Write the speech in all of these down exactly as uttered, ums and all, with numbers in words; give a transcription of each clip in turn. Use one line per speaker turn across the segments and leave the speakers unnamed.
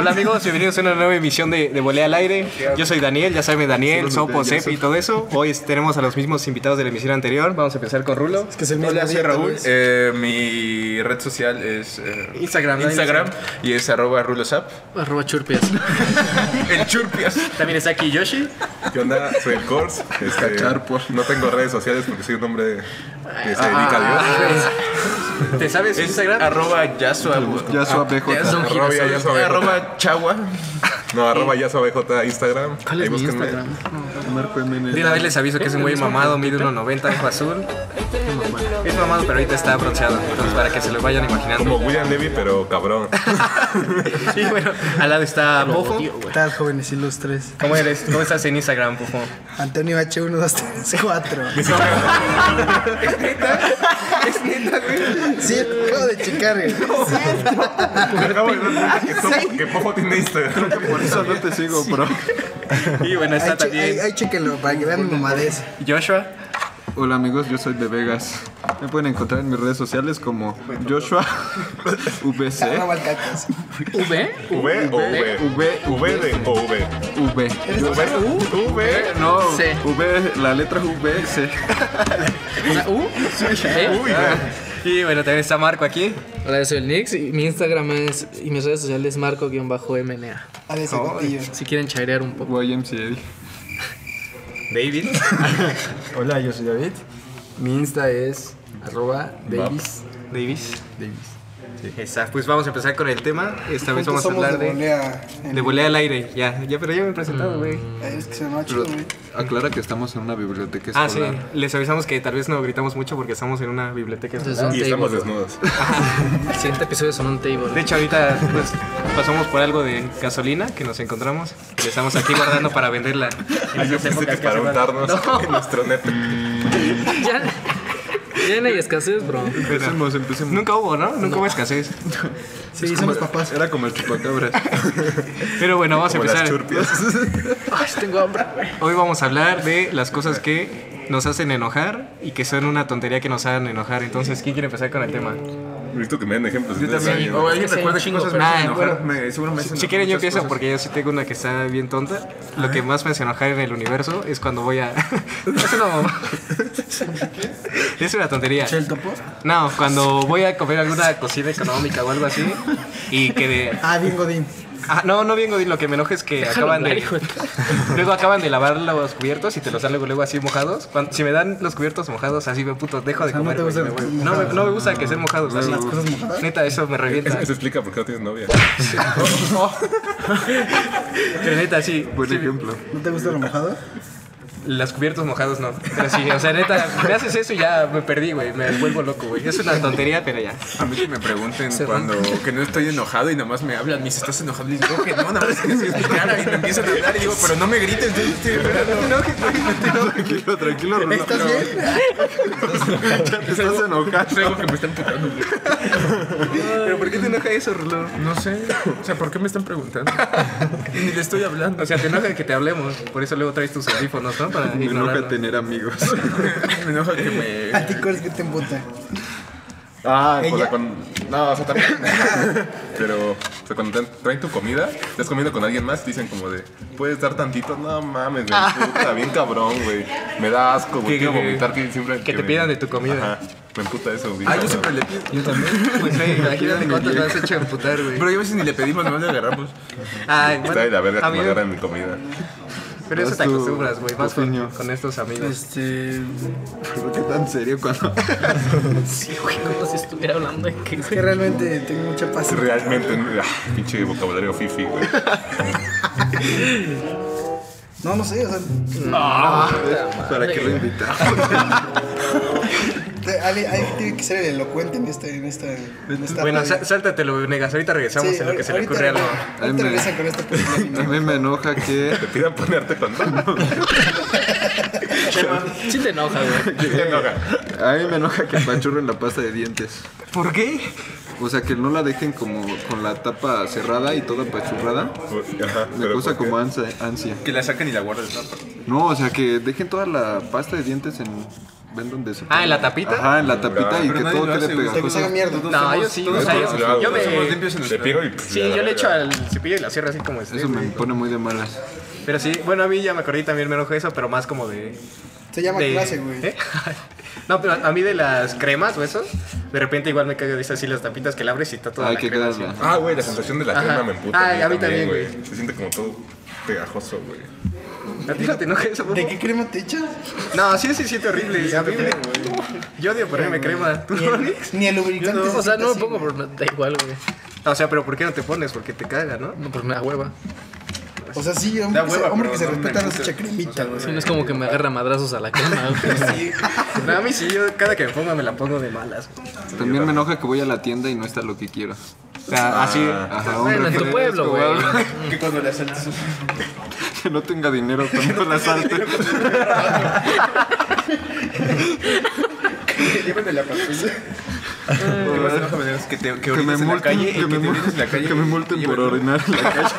Hola amigos, bienvenidos a una nueva emisión de, de Volea al Aire. Yo soy Daniel, ya saben Daniel, Sopo, Sep y todo eso. Hoy tenemos a los mismos invitados de la emisión anterior. Vamos a empezar con Rulo.
Es que es el mismo.
Hola, soy
día,
Raúl.
pues.
Eh, mi red social es eh,
Instagram, ¿no?
Instagram y es arroba rulosap.
Arroba churpias.
El churpias.
También está aquí Yoshi.
¿Qué onda? Soy el Kors. Este, no tengo redes sociales porque soy un hombre que se dedica a Dios.
¿Te sabes
Es
Instagram?
arroba yasua.
Yasua B J.
Es un
Arroba
girasol.
Yasua B J.
Arroba chagua.
No, arroba Yasua B J Instagram.
¿Cuál es
Ahí
mi
búsquenme.
Instagram?
Marco M N.
De una vez les aviso que es un güey mamado, mide uno noventa, ojo azul. Es mamado, pero ahorita está bronceado. Entonces, para que se lo vayan imaginando.
Como William Levy, pero cabrón.
Y bueno, al lado está Pufo.
Tío, güey.
¿Qué tal, jóvenes ilustres?
¿Cómo eres? ¿Cómo estás en Instagram, Pufo?
Antonio H uno dos tres cuatro.
¿Es neta, güey?
Sí, acabo de checar. güey.
Me acabo de dar cuenta que Sopo- que Popo tiene Instagram. Por eso no te sigo, bro.
Y bueno, está
Ahí, che- ahí,
también
ahí chequenlo para que vean mi mamadez.
Joshua.
Hola amigos, yo soy de Vegas. Me pueden encontrar en mis redes sociales como Joshua V C
Arroba el cacas.
¿V?
¿V o V?
V
¿V de o V?
V
¿V? ¿V?
No,
C.
V, la letra V C.
¿Una U? ¿V?
Uy,
Y bueno, también está Marco aquí.
Hola, yo soy el Nix y mi Instagram es y mis redes sociales es marco-M N A.
Alex Castillo.
Si quieren chairear un poco.
Y M C A.
David.
Hola, yo soy David. Mi Insta es arroba Davis.
Davis.
Davis.
Exacto, pues vamos a empezar con el tema. Esta vez vamos
Juntos
a
somos
hablar
de
de,
volea. en-
de volea al aire. Ya, ya, pero ya me he presentado, güey.
Ay, Es que se me va chido,
Pero
güey.
aclara que estamos en una biblioteca
Ah, sí.
escolar.
Les avisamos que tal vez no gritamos mucho porque estamos en una biblioteca
Entonces,
escolar.
un
y estamos
table.
desnudos.
El siguiente episodio son un table.
De hecho, ahorita pues, pasamos por algo de gasolina que nos encontramos. Y estamos aquí guardando para venderla. En
Ah, yo
estas
pensé que
épocas
es para
hace mal.
untarnos en nuestro neto.
Ya, ya no hay escasez, bro.
Empecemos, empecemos.
Nunca hubo, ¿no? Nunca hubo escasez.
Sí, somos papás.
Era como el chupacabras.
Pero bueno, vamos a
Como las
empezar.
churpias.
Ay, tengo hambre, güey.
Hoy vamos a hablar de las cosas que nos hacen enojar y que son una tontería que nos hagan enojar. Entonces, ¿quién quiere empezar con el tema?
Necesito que me den ejemplos.
Yo también. O alguien
Sí,
recuerda
un
qué
chingo,
cosas me
pero-
hacen
Ah,
enojar.
bueno.
Me- seguro me hacen
Si quieren yo
muchas
empiezo
cosas.
porque yo sí tengo una que está bien tonta. Lo que más me hace enojar en el universo es cuando voy a... es una mamá. Es una tontería.
¿El topo?
No, cuando voy a comer alguna cocina económica o algo así y que de...
Ah, bien Godín.
Ah, no, no bien Godín, lo que me enoja es que
Déjalo
acaban de...
hablar, hijo de-
Luego acaban de lavar los cubiertos y te los dan luego, luego así mojados. Cuando- si me dan los cubiertos mojados así, me puto, dejo de
sea, ¿no
comer.
te
güey,
gustan
me
los
voy.
cosas
no, me,
mojadas?
no me gusta que sean mojados así.
¿Las cosas mojadas?
Neta, eso me revienta.
Eso explica por qué no tienes novia.
Pero neta, sí.
Buen
sí,
ejemplo.
¿No te gusta lo mojado?
Los cubiertos mojados no. Pero sí, o sea, neta, me haces eso y ya me perdí, güey. Me vuelvo loco, güey. Es una tontería, pero ya.
A mí que me pregunten cuando que no estoy enojado y nada más me hablan, me dicen, ¿estás enojado? Les digo que no, nada más que me mi cara y me empiezan a hablar y digo, pero no me grites, yo estoy esperando.
Tranquilo, tranquilo, Rulo.
¿Estás bien?
Ya te estás enojando.
Tengo que me están tocando.
¿Pero por qué te enoja eso, Rulo?
No sé, o sea, ¿por qué me están preguntando? Ni le estoy hablando.
O sea, te enoja que te hablemos. Por eso luego traes tus audífonos, ¿no? Para
Me enoja
ignorarlo.
tener amigos.
Me enoja que me...
¿A ti cuál es que te emputa?
Ah, o
¿Ella?
sea, con... No, o sea, también. Pero, o sea, cuando te traen tu comida, estás comiendo con alguien más, dicen como de, ¿puedes dar tantito? No mames, me emputa, bien cabrón, güey. Me da asco, güey.
Que-
Quiero
que-
vomitar que siempre.
que te
me-
pidan de tu comida.
Ajá, me emputa eso, güey.
Ah, yo siempre le pido.
Yo también. Pues, güey, imagínate cuánto te has hecho emputar, güey.
Pero yo a veces ni le pedimos, nomás le agarramos.
Ay,
Está de la verga
a
que
mí-
me agarran mi comida.
Pero eso
Haz
te
tu-
acostumbras, güey.
tu
Más con,
opinión.
con estos amigos.
Este.
¿Por qué tan serio cuando.?
Sí, güey, como si estuviera hablando de qué,
Es
güey.
que realmente tengo mucha paz.
Realmente, ah, pinche vocabulario fifi, güey.
No, no sé, o sea.
¿Para qué lo invitamos?
te- alguien alguien tiene que ser el elocuente en esta. En esta, en esta
Bueno,
radio.
sa- sáltatelo, negas. Ahorita regresamos
Sí,
en lo que se le
ahorita-
ocurre algo.
Ahorita
Ay, me-
regresan con esta película.
A mí me enoja que.
Te pidan ponerte con
Sí te enoja, güey.
¿Qué te enoja?
A mí me enoja que apachurren la pasta de dientes.
¿Por qué?
O sea, que no la dejen como con la tapa cerrada y toda apachurrada.
Ajá,
Me
pero
causa
¿por qué?
como ansia, ansia.
Que la saquen y la guarden. ¿No?
No, o sea, que dejen toda la pasta de dientes en ven donde se
Ah, ¿en la tapita?
Ajá, en la tapita y
Pero
que
nadie
todo
lo
quede
hace, güey.
Que se
pegajoso.
haga mierda.
No, yo sí, o sea, yo,
Yo hago,
yo
somos
me...
limpios en
Le
nuestra-
pego y pues,
Sí,
ya,
yo
la
le echo
verga.
al cepillo y la cierro así como este.
Eso me pone muy de malas.
Pero sí, bueno, a mí ya me acordé y también me enojo eso, pero más como de...
Se llama
de-
clase, güey.
¿Eh? No, pero a mí de las cremas o eso, de repente igual me cago de esas así las tapitas que la abres y está toda
Hay
la
que
crema así.
quedarla.
Ah, güey, la sensación de la
Ajá.
crema me emputa.
Ah, a mí también, güey.
Se siente como todo pegajoso, güey.
¿A ti no te enoja eso,
¿De
Bobo?
qué crema te echas?
No, sí, sí siente horrible. A mí me... Yo odio ponerme crema. ¿Tú,
Ni el,
Onyx?
ni el lubricante.
O
se
sea,
siente
no me
así,
pongo,
güey.
pero me da igual, güey.
O sea, pero ¿por qué no te pones? Porque te caga, ¿no?
No, pues me da hueva.
O sea, sí, hombre,
Da
que se,
hueva,
hombre
pero
que se
no me
respeta no se
gusta.
echa cremita, güey.
Sí, no es como que me agarra madrazos a la crema, güey.
Sí. No, a mí sí, yo cada que me pongo me la pongo de malas.
También me enoja que voy a la tienda y no está lo que quiero.
O sea, así...
Ajá, un
Bueno, en tu
refresco
pueblo,
o
güey.
algo.
Que cuando le asaltas.
Que no tenga dinero cuando la salte.
Llévate la pastilla. ¿Qué más enoja me das? Que te que
Que me
orines en la
multen,
calle y
que
que
me
te orines en la
multen,
calle.
que me multen por orinar en la calle.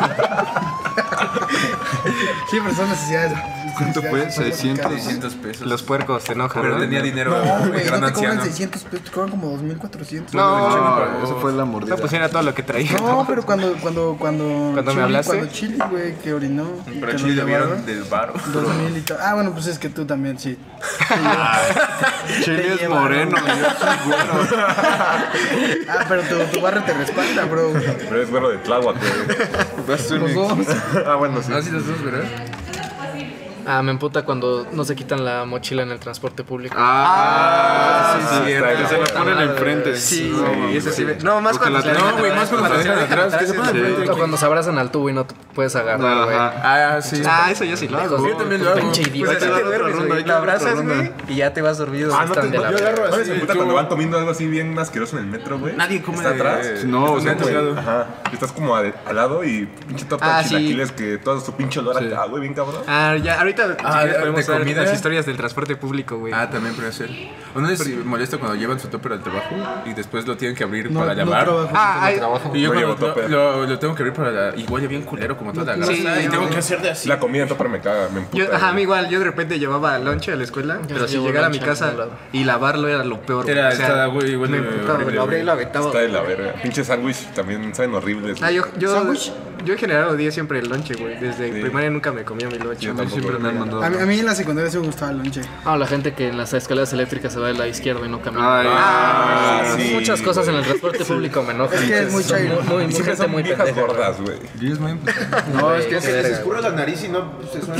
Sí, pero son necesidades.
¿Cuánto fue? seiscientos.
seiscientos pesos.
Los puercos te enojan,
Pero
¿no?
tenía dinero.
No,
el
güey,
gran
no te cobran
anciano.
seiscientos pesos, te cobran como dos mil cuatrocientos.
No,
Eso fue la mordida.
no, pues era todo lo que traía.
No, pero cuando, cuando, cuando.
¿Cuando me
Chili-
hablaste?
Cuando Chili, güey, que orinó.
Pero
que
Chile
nos
le vieron
llevaron,
del bar.
Dos mil y tal. Ah, bueno, pues es que tú también, sí.
Chile es
llevaron.
moreno. y yo soy güero.
Ah, pero tu, tu barrio te respalda, bro.
Pero es güero de Tláhuac, güey.
Vas tú,
Los
Nick.
dos.
Ah, bueno, sí.
Ah, sí, los dos, ¿verdad?
Ah, me emputa cuando no se quitan la mochila en el transporte público.
Ah,
sí,
sí,
está
que se la
bien.
ponen enfrente.
Sí,
No,
güey, ese sí.
güey.
me- No, más
O que
cuando
la
se
tengan-
No, güey, más cuando la dejan atrás. ¿Qué se pone
Sí.
enfrente?
O cuando se abrazan al tubo y no te puedes agarrar, güey.
Ajá.
Ah, sí.
Ah, eso yo sí lo hago.
Yo también lo hago.
Pinche
Pues
idiota.
así te
otra
duermes,
ronda,
güey.
hay que
La
dar otra
abrazas,
ronda.
güey, y ya te vas dormido.
Ah, no te,
Están de la
yo agarro
verga.
así. Me puta cuando van comiendo algo así bien asqueroso en el metro, güey.
Nadie come
Está
de-
atrás.
No,
Estás
no,
güey.
güey.
Ajá. Estás como a- al lado y pinche torta
Ah,
de
sí.
chilaquiles que todo su pinche olor acá, güey, bien cabrón.
Ah, ya, ahorita si
Ah,
quieres
de-
podemos
de
ver
comida.
las historias del transporte público, güey.
Ah, también puede ser. ¿Uno les molesta cuando llevan su topper al trabajo y después lo tienen que abrir
No,
para
no
lavar?
trabajo.
Ah, hay-
Y yo
No
cuando
llevo
lo,
topper.
lo, lo tengo que abrir para la... Y huele bien culero como toda la grasa.
Sí,
y
no,
tengo
no.
que hacer de así.
La comida en topper me caga, me emputa.
Yo, ajá, a mí
güey.
igual, yo de repente llevaba lonche a la escuela, pero
sí
si
llevo
llegara a mi
lonche a
casa
ningún lado.
y lavarlo era lo peor.
Era-
güey. O sea,
estaba, güey, igual
me
de
emputaba,
horrible,
lo abría y
güey.
lo aventaba.
Está de la verga. Pinche sándwich también saben horribles.
Ah, yo, yo,
¿Sándwich?
yo en general odié siempre el lonche, güey. Desde primaria nunca me comía mi lonche.
A mí siempre me han mandado.
A mí, a mí en la secundaria sí me gustaba el lonche.
Ah, la gente que en las escaleras eléctricas se va del lado izquierdo y no camina.
Ay,
Ah, sí,
Muchas cosas
güey.
en el transporte público me enojan.
Es que es muy
Son
chairo.
Muy, muy,
Y siempre
gente
son
muy
viejas
pendeja.
gordas, güey.
No, es que
se les
escurre la nariz y no se suena.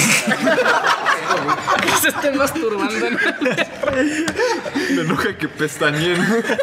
Se estén masturbando.
me enoja que pestañeen.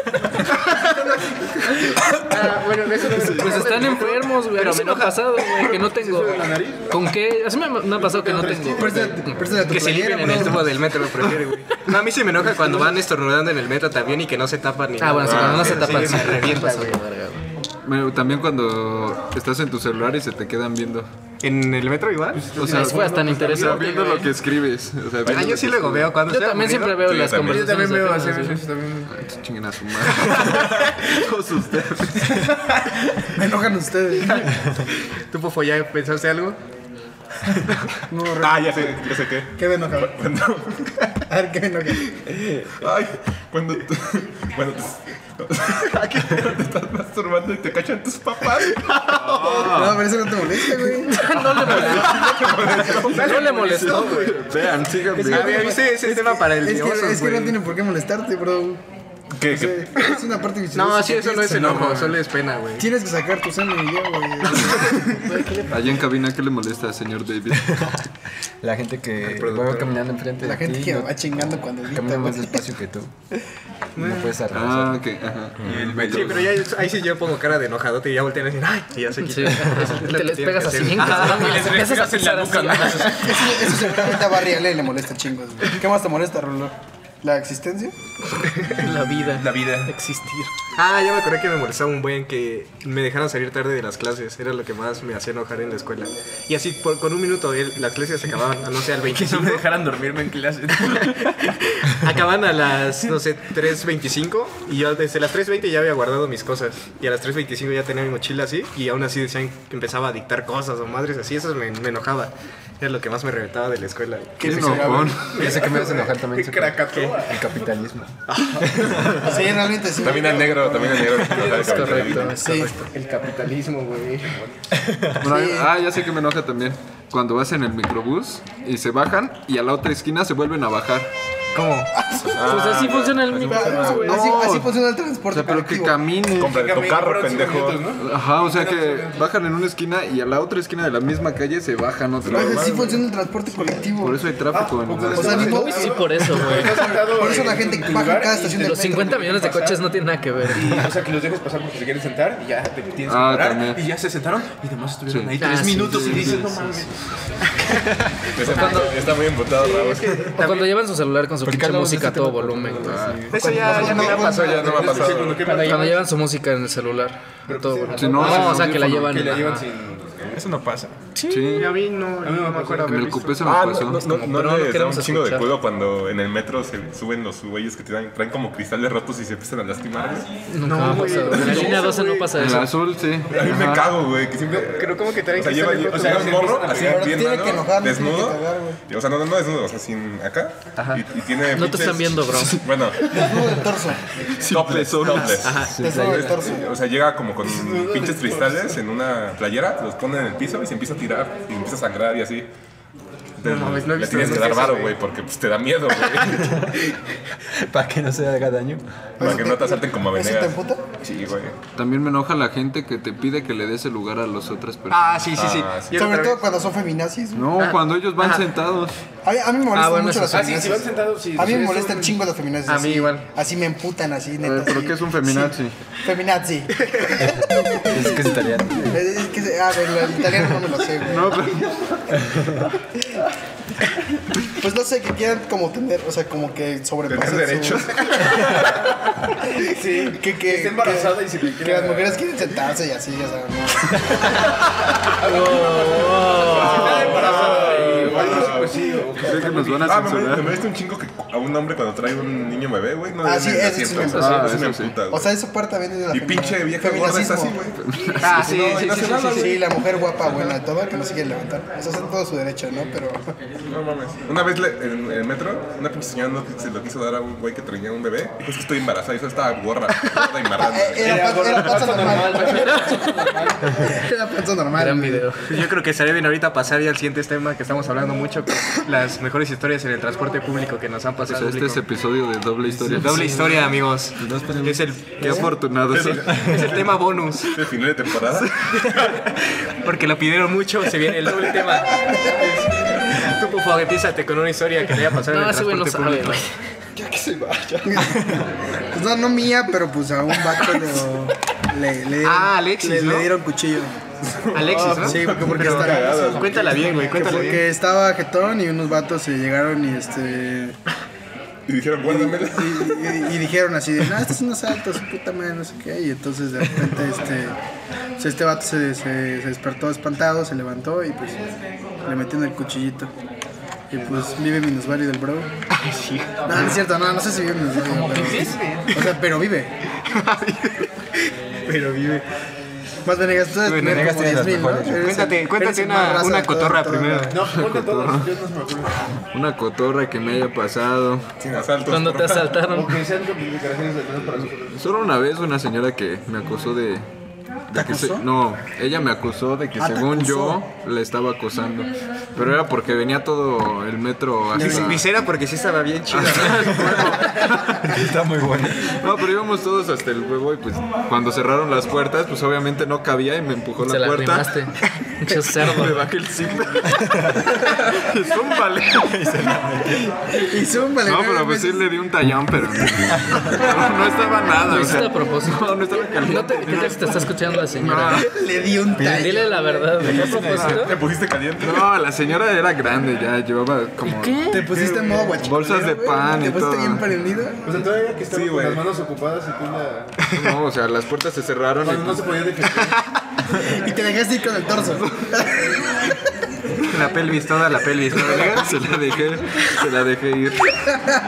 Ah, bueno, eso no me-
Pues están enfermos, güey. Pero me ha pasado, güey, que no tengo. ¿Con qué? Así me, me ha pasado que no tengo.
Préstale préstale a tu
Que se
playera,
limpien en el
bro.
tubo del metro, prefiere, güey. No, a mí sí me enoja cuando van estornudando en el metro también y que no se tapan ni
Ah, bueno, sí, cuando no se
Sí,
tapan,
sí,
se
me revienta,
revienta,
güey.
güey.
Bueno, también cuando estás en tu celular y se te quedan viendo.
¿En el metro igual?
O sea,
Las fue tan
o sea,
interesante.
viendo lo que escribes. O sea,
Ah,
viendo
yo
lo
sí
que
luego veo cuando
Yo
estoy
también
aburrido.
siempre veo
Sí,
las
yo también.
Yo también
conversaciones.
veo
de
así,
temas,
a veces también.
escribes. Chinguen a su madre. Todos ustedes.
Me enojan ustedes.
¿Tú, Pofo, ya pensaste algo?
No, re-
Ah, ya sé, ya sé qué.
¿Qué me enoja?
Cuando,
A ver, ¿qué me enoja?
ay, cuando tú, cuando tú, aquí te estás masturbando y te cachan tus papás.
No, pero eso no te molesta, güey.
No le molestó. No le molestó, güey.
Vean, sigan
Es
viendo.
Ah, ¿viste ese tema para el
Es
de
que,
osos,
es que no
güey?
tiene por qué molestarte, bro.
¿Qué?
O sea,
qué?
es una parte viciosa.
No, sí,
que
eso no
tienes
es
que-
enojo, solo es pena, güey.
Tienes que sacar tu sangre y ya, güey.
Allá en cabina, ¿qué le molesta, señor David?
La gente que va caminando enfrente
La
de
gente
ti,
que
no-
va chingando cuando grita,
camina más
güey.
despacio que tú. No puedes arrasar.
Ah, ok, ajá.
Sí, pero ya ahí sí yo pongo cara de enojadote y ya voltean a decir, ay, y ya se quita.
Sí.
Eso es lo
Te
que
les
tienes
pegas
que
así
hacer.
bien,
Ajá.
cabrón, y les empiezas a pisar así.
Eso, eso seguramente a Barry Allen le molesta chingos, güey. ¿Qué más te molesta, Rolo? ¿La existencia?
La vida.
La vida.
Existir.
Ah, ya me acordé que me molestaba un buen que me dejaron salir tarde de las clases. Era lo que más me hacía enojar en la escuela. Y así, por, con un minuto, el- las clases se acababan, no sé, al
Que no
veinticinco.
me dejaran dormirme en clase.
Acaban a las, no sé, tres veinticinco. Y yo desde las tres veinte ya había guardado mis cosas. Y a las tres veinticinco ya tenía mi mochila así. Y aún así decían que empezaba a dictar cosas o madres así. Eso me, me enojaba. Era lo que más me reventaba de la escuela.
Qué enojón.
Ya sé que me vas a enojar también. Socorro.
¿Qué?
El capitalismo.
Sí, realmente sí.
También el negro, también el negro.
Es correcto, es
Sí.
correcto.
El capitalismo, güey.
Bueno,
Sí.
ah, ya sé que me enoja también. Cuando vas en el microbús y se bajan y a la otra esquina se vuelven a bajar.
¿Cómo?
Pues así funciona el microbús, güey.
Así,
No.
así funciona el
O
transporte
sea, pero que
colectivo.
caminen.
Compra tu carro, pendejo.
Ajá, o sea que bajan en una esquina y a la otra esquina de la misma calle se bajan otra
Pues
vez.
así funciona el transporte colectivo.
Por eso hay tráfico en
O sea, ni modo-
Sí, por eso, güey.
por eso la gente baja en cada estación del
Los
metro.
cincuenta millones de coches no tienen nada que ver.
Y, o sea, que los dejes pasar porque se quieren sentar y ya te tienes que
Ah,
parar.
también.
Y ya se sentaron y demás estuvieron
Sí.
ahí
Ah,
tres
sí,
minutos
sí,
y
sí,
dices,
sí,
no
sí,
mames.
Está muy emputado, Raúl.
O cuando llevan su celular con su pinche música a todo volumen, güey.
Eso ya, ya no me ha pasado, ya no me ha pasado.
Cuando llevan su música en el celular a todo volumen.
Si no,
No,
sin
o sea, que la
audífono.
llevan.
Que la llevan
ajá.
sin...
Eso no pasa.
Sí,
A mí no, no me acuerdo
en
haber
el
visto.
cupé se me
Ah,
pasó.
no, no, no,
Pero
no
no
les da un
queremos
chingo de
escuchar.
culo cuando en el metro se suben los güeyes que traen, traen como cristales rotos y se empiezan a lastimar, güey.
Nunca me ha pasado. En la línea doce no pasa
En el
eso.
azul, sí.
A mí me
Ajá.
cago, güey, que siempre...
Pero como que
O
traen
sea, lleva,
cristales
o sea,
rotos.
un morro así
Pero
bien
tiene
mano,
que enojar, no tiene
desnudo.
que cagar, güey.
Y, o sea, no, no, no desnudo, o sea, sin acá. Y, y tiene
No te
pinches-
están viendo, bro.
Bueno,
Desnudo del torso.
topless, topless.
Desnudo del torso.
O sea, llega como con pinches cristales en una playera, los pone en el piso y se empieza a tirar y empieza a sangrar y así. Entonces,
No mames, no he
le
visto
tienes que
eso,
dar varo,
güey.
güey, porque pues te da miedo, güey.
Para que no se haga daño.
Para que no te asalten como a
¿Eso te
Venegas.
emputa?
Sí, güey.
También me enoja la gente que te pide que le des el lugar a las otras personas.
Ah, sí, sí, sí.
Ah, sí.
Yo
Sobre
otra
todo
vez-
cuando son feminazis. güey.
No, cuando ellos van sentados.
A mí, a mí me molestan
Ah, bueno,
mucho
eso
las
sí.
Ah, sí, si van
feminazis.
sentados, sí.
A mí me
sí,
molestan
son-
chingo las feminazis.
A mí
así.
igual.
Así me emputan, así,
A ver,
neta.
¿pero
así.
qué es un feminazi?
Feminazi.
Es que es italiano.
Es que, se- a ver, el italiano no me lo sé, güey.
No, pero...
Pues no sé, que quieran como tener, o sea, como que sobrepasen
Tener derechos.
su... sí, que, que,
Está embarazada
que,
y se le
que
queda-
las mujeres quieren sentarse y así, ya saben.
Pues sí, o que-
Sé que nos van a
Ah, me
censurar.
me molesta un chingo que a un hombre cuando trae un niño bebé, güey, no
Ah,
le
sí,
den el
eso sí
asiento.
me
Eso
emputa.
sí me
Ah, eso sí.
emputa,
O
güey.
sea, eso parte también de la
Y
femi-
pinche vieja gorda está así,
feminacismo.
güey.
Ah, sí,
No,
sí,
no
sí,
hace
sí,
nada,
sí,
güey.
Sí, la mujer guapa, buena, toda, que no se quiere levantar. Eso es en todo su derecho, ¿no? Pero...
No mames. Una vez le- en el metro, una pinche señora no- se lo quiso dar a un güey que traía un bebé. Dijo, es que estoy embarazada. Y eso estaba gorra. Gorda y marrana.
Eh, Era, pa- era panza normal. Era panza normal.
Gran
güey.
video.
Yo creo que estaría bien ahorita pasar ya al siguiente tema que estamos hablando mucho, que es las mejores historias en el transporte público que nos han
O
pasado.
sea, este es episodio de doble historia.
Doble historia, amigos. Es el,
Qué afortunados.
es el tema bonus.
De final de temporada.
Porque lo pidieron mucho, se viene el doble tema. Tú, por favor, empiézate con una historia que le haya pasado en
No,
el
ese güey no
transporte
sabe,
público.
güey.
Pues no, no mía, pero pues a un vato lo, le, le dieron,
Ah, Alexis,
le,
¿no?
le dieron cuchillo.
Alexis, ¿no?
Sí, porque, porque,
Pero-
está-
Cuéntala bien, güey,
que
cuéntala
porque
bien.
estaba jetón y unos vatos se llegaron y este
Y dijeron, guárdamela.
y, y- y dijeron así de, no, este es un asalto, su puta madre, no sé qué. Y entonces de repente este, pues, este vato se, se, se despertó espantado, se levantó y pues le metieron el cuchillito. Y pues vive minusválido el bro.
Sí.
No, no es cierto, no, no sé si vive minusválido, pero, o sea, pero vive.
Pero vive.
Más Venegas, tú debes
Bueno,
tener
Venegas
como
tiene las
diez mil, ¿no?
mejores.
Eres
Cuéntate,
el-
cuéntate
eres el
una-
más raza
una
de toda-
cotorra
toda-
primero.
No, ponte todos. Yo no se me acuerdo.
Una cotorra que me haya pasado.
Sin asaltos.
Cuando
por
te
favor.
asaltaron.
O que sean declaraciones de perdón para nosotros.
Solo una vez una señora que me acusó de... de que se- no, ella me acusó de que
Ah, ¿te
según
acusó?
yo le estaba acosando. Pero era porque venía todo el metro así.
Sí, visera porque sí estaba bien chida.
Está muy bueno.
No, pero íbamos todos hasta el huevo y pues cuando cerraron las puertas, pues obviamente no cabía y me empujó
Se
la
la
puerta.
arrimaste. Mucho
Me
cerdo.
bajé el zipper. Zúmbale.
Y zúmbale,
No,
güey,
pero pues sí le di un tallón, pero no, no estaba nada.
Lo
O
hiciste
sea,
a propósito.
no, no estaba caliente.
No te, ¿qué tal si te está escuchando la señora?
Le di un tallo.
Dile la verdad, ¿de qué a propósito?
¿Te pusiste caliente?
No, la señora era grande ya, llevaba como...
Te pusiste en modo guachicolero,
Bolsas de
güey,
pan y
Te pusiste
todo.
bien prendido.
O sea, todavía que estaba
Sí,
con
güey.
las manos ocupadas y tú la...
No, o sea, las puertas se cerraron y
Cuando no se podía defender.
Y te dejaste ir con el torso.
La pelvis, toda la pelvis, ¿no?
se la dejé, se la dejé ir.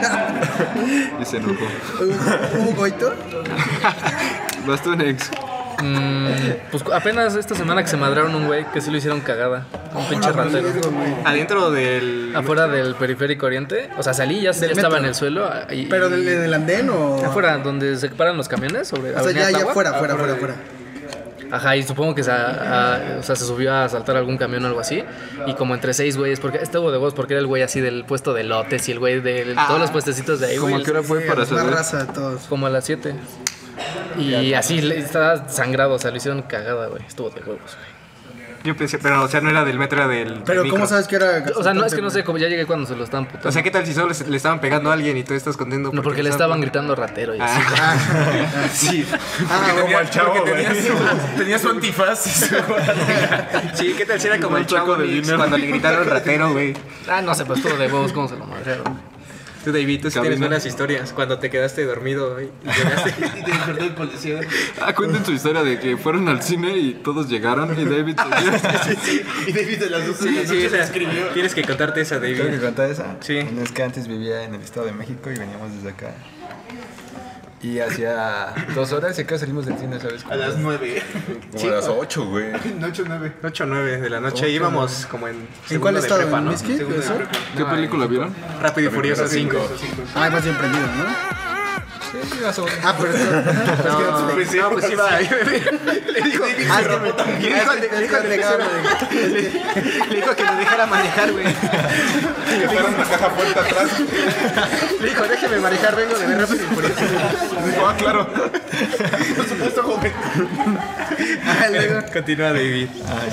Y se enojó.
¿Hubo hubo coito?
Bastonex.
Mm, pues apenas esta semana que se madraron un güey que sí lo hicieron cagada. Un pinche ratero.
Adentro del...
Afuera del periférico oriente. O sea, salí, ya, ya estaba
metro.
en el suelo. Y,
¿Pero del, del andén o...?
Afuera, donde se paran los camiones. Sobre
O sea,
Avenida
ya, ya
Tláhuac.
fuera, fuera, fuera, fuera.
Ajá, y supongo que se, a- a- o sea, se subió a saltar algún camión o algo así. Y como entre seis güeyes, porque estuvo de voz, porque era el güey así del puesto de lotes y el güey de todos los puestecitos de ahí,
¿Cómo
güey.
a qué hora fue para
Más
saber?
raza de todos.
Como a las siete. Y así le- estaba sangrado, o sea, lo hicieron cagada, güey. Estuvo de huevos, güey.
Yo pensé, pero o sea, no era del metro, era del
Pero
del
¿cómo
micro.
sabes que era...?
O sea, no es que no sé, como ya llegué cuando se lo estaban putando.
O sea, ¿qué tal si solo le estaban pegando a alguien y tú estás contento?
No, porque le estaban gritando ratero y así.
Sí.
Ah,
Porque
bueno.
tenía, porque tenía, su, tenía su antifaz y su...
Sí, ¿qué tal si era como
Un
el chavo
saco de
Mix
dinero.
cuando le gritaron ratero, güey?
Ah, no sé, pues estuvo de huevos, ¿cómo se lo madrearon?
Tú, David, tú sí
Cabina.
tienes buenas historias. Cuando te quedaste dormido güey, y llegaste y te despertó el policía.
Ah, cuenten su historia de que fueron al cine y todos llegaron y David se
Y David de las dos sí, sí, esa, tienes que contarte esa,
¿Tengo
David.
que contar esa?
Sí.
Bueno, es que antes vivía en el Estado de México y veníamos desde acá. Y hacía dos horas y acá salimos del cine, ¿sabes?
A las nueve.
Como a las ocho, güey.
Noche nueve.
ocho o nueve de la noche. Íbamos como en.
¿En cuál
segundo de
estado?
prepa,
¿En
¿no?
Misqui?
Segundo de
¿Eso?
prepa.
¿Qué película vieron?
Rápido y Furioso cinco.
Ah, más bien prendido, ¿no?
Sí, más o menos.
Ah, pero esto...
No, no, pues iba. Le dijo. Ah, es que- le dijo al de- le dijo al de- le dijo que lo dejara manejar, güey.
Que fuera una caja fuerte atrás.
Le dijo, déjeme manejar, vengo de ver Rápido y Furioso.
Dijo, ah, claro.
Por supuesto, joven.
Ah, luego...
Continúa, David.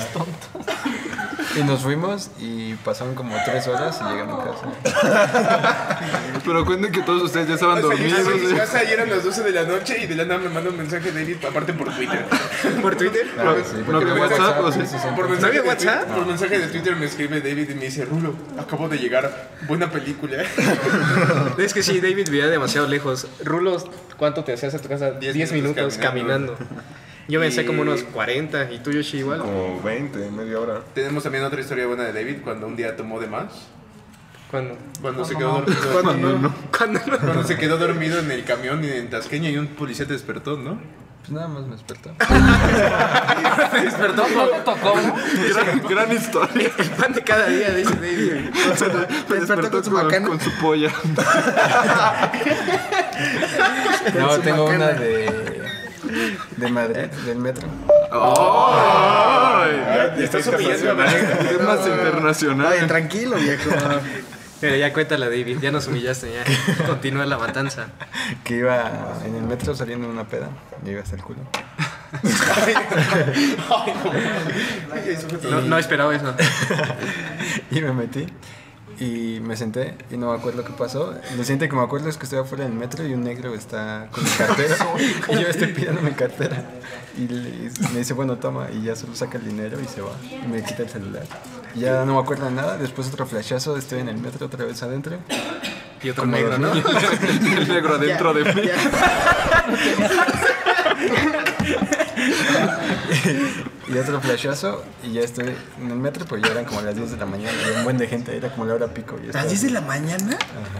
Y nos fuimos y pasaron como tres horas y llegué a mi casa.
Pero cuenten que todos ustedes ya estaban
O sea, yo
dormidos.
llegué a mi
¿eh?
casa y eran las doce de la noche y de la nada me manda un mensaje David, aparte por Twitter.
¿Por Twitter?
Ah, sí,
¿No
porque
había
me
WhatsApp o sí?
Por mensaje,
había
de
WhatsApp?
Twitter, por mensaje de Twitter me escribe David y me dice, Rulo, acabo de llegar, buena película.
Es que sí, David vivía demasiado lejos. Rulos, ¿cuánto te hacías a tu casa?
Diez
diez
minutos
minutos caminando.
caminando.
Yo me hacía
Y-
como unos cuarenta y tú, Yoshi, igual.
Como veinte, media hora.
Tenemos también otra historia buena de David cuando un día tomó de más.
¿Cuándo?
Cuando se quedó dormido.
Cuando no.
¿Cuándo no?
Cuando se quedó dormido en el camión y en Tasqueña y un policía te despertó, ¿no?
Pues nada más me despertó.
Despertó, no lo tocó.
Gran, gran historia.
El pan de cada día, dice David.
Me
despertó con su
con,
macana.
con su polla.
No, tengo una de... De Madrid, del metro.
Estás humillando a
Es más internacional.
Oye, tranquilo, viejo.
Pero ya cuéntala, David. Ya nos humillaste, ya. Continúa la matanza.
Que iba en el metro saliendo de una peda. Y iba hasta el culo.
No, no esperaba eso.
Y me metí y me senté y no me acuerdo qué pasó. Lo siguiente que me acuerdo es que estoy afuera del metro y un negro está con mi cartera y yo estoy pidiendo mi cartera y le- me dice, bueno, toma, y ya solo saca el dinero y se va y me quita el celular. Y ya no me acuerdo de nada. Después otro flashazo, estoy en el metro otra vez adentro.
Y otro
Como
negro, ¿no?
El negro adentro de mí.
Y otro flashazo y ya estoy en el metro, pero ya eran como las diez de la mañana y un buen de gente, era como la hora pico. Y
¿A las diez de la mañana?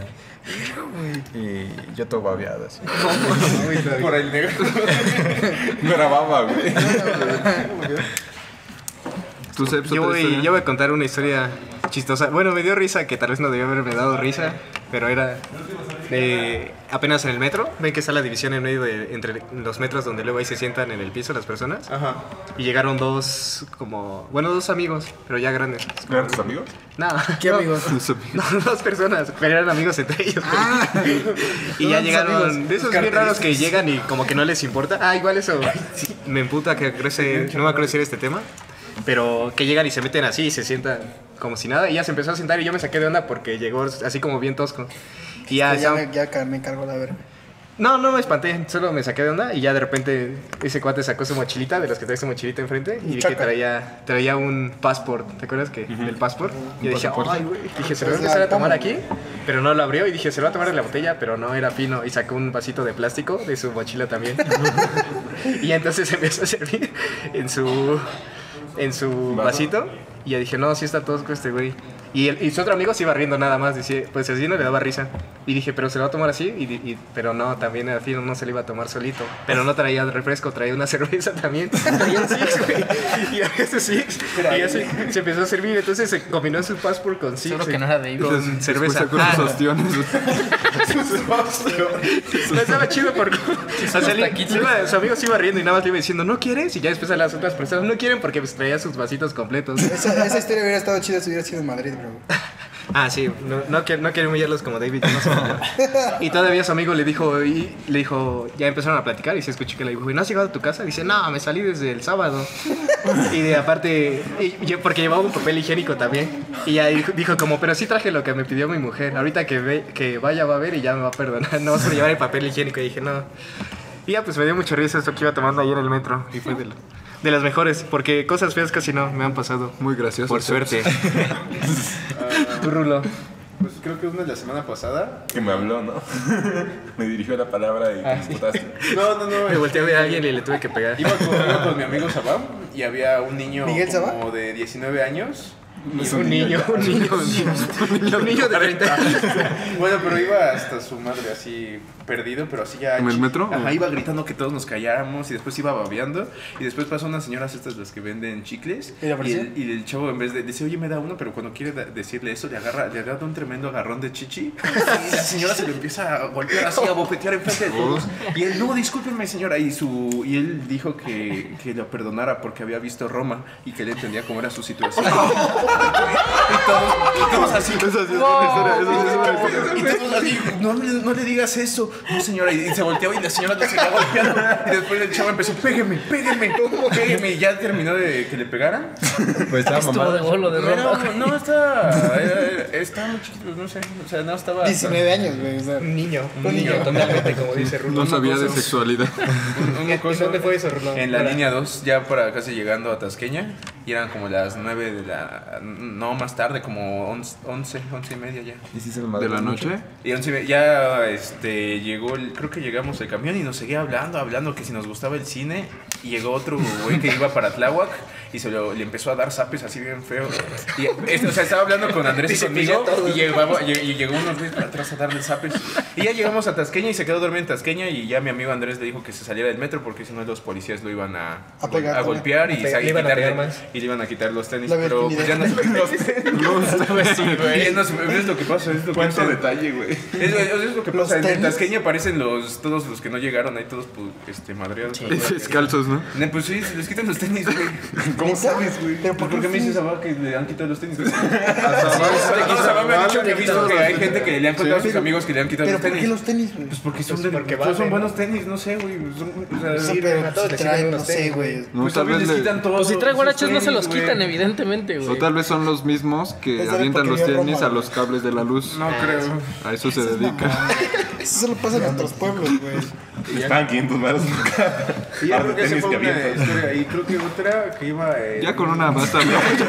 Y yo todo babeado así.
por el negro.
Grababa, güey.
¿Tú sabes
Yo
otra
voy,
historia?
yo voy a contar una historia chistosa. Bueno, me dio risa, que tal vez no debió haberme dado risa, pero era de apenas en el metro. Ven que está la división en medio de entre los metros donde luego ahí se sientan en el piso las personas.
Ajá.
Y llegaron dos, como, bueno, dos amigos, pero ya grandes.
¿Eran tus amigos?
No,
¿Qué
no,
amigos?
No, dos personas, pero eran amigos entre ellos. Y ya
¿Cuántos
llegaron,
amigos?
de esos bien raros que llegan y como que no les importa. Ah, igual eso me emputa que crece, no me va a decir este tema. Pero que llegan y se meten así y se sientan como si nada. Y ya se empezó a sentar y yo me saqué de onda porque llegó así como bien tosco. Y ya,
Ya,
ya-
me, ya ca- me cargo la verga.
no, no me espanté, solo me saqué de onda. Y ya de repente ese cuate sacó su mochilita, de los que trae su mochilita enfrente. Y vi que
Chaca.
traía, traía un passport. ¿Te acuerdas que del passport? Y dije, ay, güey. Dije, se lo voy a
Pues
empezar
ya,
a tomar
toma.
aquí. Pero no lo abrió y dije, se lo va a tomar en la botella, pero no era fino. Y sacó un vasito de plástico de su mochila también. Y entonces empezó a servir en su, en su vasito. Y ya dije, no, sí está tosco este güey. Y, el, y su otro amigo se iba riendo nada más, decía, pues así no le daba risa. Y dije, pero se lo va a tomar así, y, y, pero no, también al fin no se le iba a tomar solito. Pero no traía refresco, traía una cerveza también. Traía un Six, güey. Y a veces Six, y así se empezó a servir, entonces se combinó su passport con Six.
Solo que no era de
con
Después
cerveza.
sacó sus ostiones.
No, estaba chido porque o sea, le- se iba- su amigo se iba riendo y nada más le iba diciendo, ¿no quieres? Y ya después a las otras personas, no quieren porque pues, traía sus vasitos completos.
Esa, esa historia hubiera estado chida si hubiera sido en Madrid, bro.
Ah, sí, no, no, quiero, no quiero humillarlos como David. No sé. Y todavía su amigo le dijo, y le dijo, ya empezaron a platicar y se escuchó que le dijo, ¿y no has llegado a tu casa? Dice, no, me salí desde el sábado. Y de aparte, y yo, porque llevaba un papel higiénico también. Y ya dijo, dijo como, pero sí traje lo que me pidió mi mujer. Ahorita que, ve, que vaya va a ver y ya me va a perdonar. No vas a llevar el papel higiénico. Y dije, no. Y ya pues me dio mucho risa esto que iba tomando ayer en el metro. Y fue de, lo- de las mejores, porque cosas feas casi no me han pasado.
Muy gracioso.
Por suerte. Tu Rulo.
Pues creo que una de la semana pasada.
Que me habló, ¿no? Me dirigió la palabra y te disputaste.
No, no, no.
Me volteé a ver a alguien y le tuve que pegar.
Iba con, iba con mi amigo Sabá y había un niño
¿Miguel Sabá?
como de diecinueve años.
Un niño, un niño, un niño de treinta.
Bueno, pero iba hasta su madre así perdido, pero así ya.
¿En el metro?
Ajá, iba gritando que todos nos calláramos y después iba babeando. Y después pasó unas señoras estas las que venden chicles.
¿Y la
Y
policía?
el, y el chavo en vez de dice, oye, me da uno, pero cuando quiere da- decirle eso, le agarra, le agarra un tremendo agarrón de chichi. Y la señora se lo empieza a golpear así, a bofetear enfrente de todos. Y él, no, discúlpenme, señora. Y su y él dijo que, que lo perdonara porque había visto Roma y que él entendía cómo era su situación. Y todos, y todos así. Y todos así, no, le- no le digas eso. No, señora. Y se volteó y la señora lo seguía golpeando. Y después el chavo empezó, pégueme, pégueme, pégueme. Y ya terminó de que le pegaran.
Pues estaba
Estuvo
mamado.
de bolo de
No,
Roma.
no, no estaba. era- Estaba muy chiquito, no sé. O sea, no estaba.
diecinueve años, güey. O sea,
Un niño, un
Un
niño,
niño.
totalmente, como dice Rulo.
No sabía de sexualidad.
Una
¿En
cosa-
dónde fue eso, Rulo?
En la
Para-
línea dos, ya para casi llegando a Tasqueña. Y eran como las nueve de la. No, más tarde, como once, once, once y media ya.
¿Y si se lo
¿De
madreó
la
mucho?
noche?
Y once y media, ya este, llegó, el- creo que llegamos el camión y nos seguía hablando, hablando que si nos gustaba el cine. Y llegó otro güey que iba para Tláhuac y se lo, le empezó a dar zapes así bien feo. Y, este, o sea, estaba hablando con Andrés y
Dice
conmigo
que ya todo.
y, llegaba- y- y llegó unos güeyes para atrás a darle zapes. Y ya llegamos a Tasqueña y se quedó dormido en Tasqueña y ya mi amigo Andrés le dijo que se saliera del metro porque si no los policías lo iban a,
A pegar,
a golpear y,
A pegar,
sa- y
le iban a
quitarle-
pegar más.
y le iban a quitar los tenis.
La
Pero pues, ya
virginidad.
no los tenis. Sí, güey. Ya no se- es lo que pasa, es lo que
¿Cuánto
pasa.
detalle, güey?
Es, es lo que
Los
pasa, en
tenis.
Tasqueña aparecen los, todos los que no llegaron ahí, todos pues, este, madreados.
Descalzos, ¿no?
Ne, Pues sí, se les quitan los tenis, güey.
¿cómo sabes, güey?
¿Pero por qué me dices a que le han quitado los tenis? güey?
A
No, Sabá me ha dicho que he visto que hay gente que le han contado a sus
pero-
amigos que le han quitado
¿Pero
los
por qué
tenis.
los tenis, güey?
Pues porque son,
Pues
de,
porque
pues son
valen,
buenos tenis, no sé, güey. Son- o sea,
Sí,
sí,
pero
a todos
pues,
les
traen,
sirven
no
unos
sé,
tenis,
güey.
No,
pues
tal
también
vez
les
le-
quitan todo.
Pues si trae guaraches no se los
güey.
quitan, evidentemente,
O
güey.
tal vez son los mismos que
Esa era
avientan los
porque vio
tenis
Roma,
a los cables de la luz.
No creo.
A eso se dedica.
Eso solo pasa en otros pueblos, güey.
Estaban quinientos baros.
Y yo
Par de
creo que esa
tenis
fue
que
una
avientan.
historia. Y creo que otra que iba. eh,
Ya con una basta.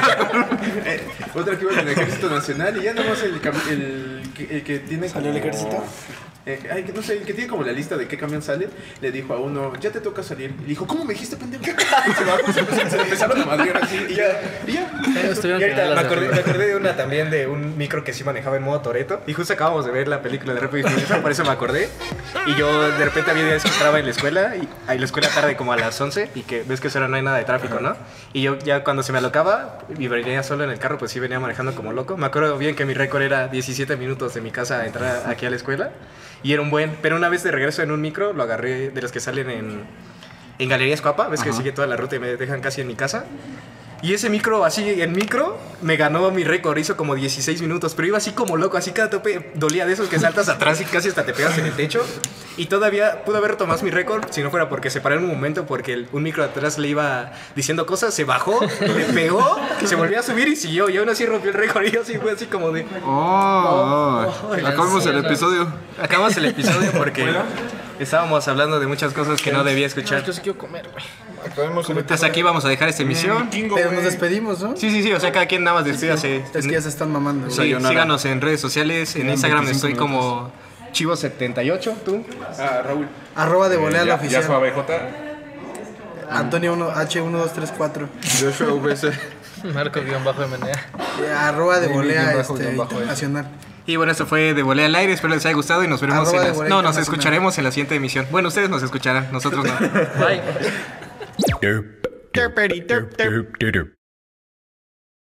Eh, otra que iba en el Ejército Nacional y ya nomás el, cam- el, que- el que tiene
¿Salió el
como-
ejército?
Eh, ay, que no sé, el que tiene como la lista de qué camión sale, le dijo a uno, ya te toca salir. Y le dijo, ¿cómo me dijiste, pendejo? Y se bajó, se, empezó- se empezaron a madrear así y ya, y ya.
Ellos tuvieron
Y
que
ahorita
dar
me
las
acordé,
de
me acordé de una también de un micro que sí manejaba en modo Toreto. Y justo acabamos de ver la película de Rápido y Furioso, por eso me acordé. Y yo de repente había días que entraba en la escuela, y ahí la escuela tarde como a las once, y que ves que eso ahora no hay nada de tráfico, ¿no? Y yo ya cuando se me alocaba y venía solo en el carro, pues sí venía manejando como loco. Me acuerdo bien que mi récord era diecisiete minutos de mi casa a entrar aquí a la escuela. Y era un buen, pero una vez de regreso en un micro, lo agarré de los que salen en, en Galerías Cuapa, ves que sigue toda la ruta y me dejan casi en mi casa. Y ese micro, así, en micro, me ganó mi récord, hizo como dieciséis minutos, pero iba así como loco, así cada tope dolía de esos que saltas atrás y casi hasta te pegas en el techo. Y todavía pudo haber tomado mi récord, si no fuera porque se paró en un momento, porque el- un micro de atrás le iba diciendo cosas, se bajó, le pegó, se volvió a subir y siguió. Y aún así rompió el récord y yo así fue así como de...
Oh, oh. Acabamos el episodio.
Acabamos el episodio porque estábamos hablando de muchas cosas que no debía escuchar.
Yo sí quiero comer, güey.
Acabemos el
Hasta aquí vamos a dejar esta emisión.
Pero nos despedimos, ¿no?
Sí, sí, sí, o sea, cada quien nada más despídase.
Es que ya se están mamando.
Sí,
güey.
síganos en redes sociales, en Instagram estoy como Chivo setenta y ocho, ¿tú?
Ah, Raúl.
Arroba de volea la
Ya, ya
oficial.
su A B J.
Antonio uno, H uno dos tres cuatro.
Joshua V C.
Marco-M N A.
Eh, arroba de
David
volea
guión bajo,
este,
guión bajo,
internacional.
Y bueno, esto fue de Volea al Aire. Espero les haya gustado y nos veremos
Arroba
en
de
las...
Volea
No, nos
Internacional.
escucharemos en la siguiente emisión. Bueno, ustedes nos escucharán, nosotros no.
Bye.
Derp, derp, derp, derp, derp.